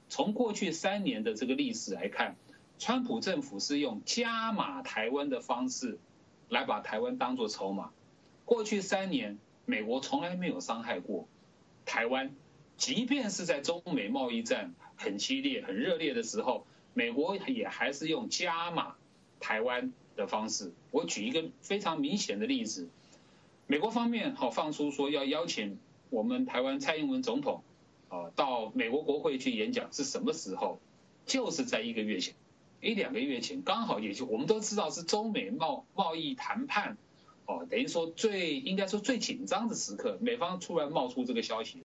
从过去3年的这个历史来看，川普政府是用加码台湾的方式来把台湾当作筹码。过去3年，美国从来没有伤害过台湾，即便是在中美贸易战很激烈、很热烈的时候，美国也还是用加码台湾的方式。我举一个非常明显的例子，美国方面放出说要邀请我们台湾蔡英文总统到美国国会去演讲，是什么时候？就是在1个月前，1-2个月前，刚好也就我们都知道是中美贸易谈判等于说应该说最紧张的时刻，美方突然冒出这个消息，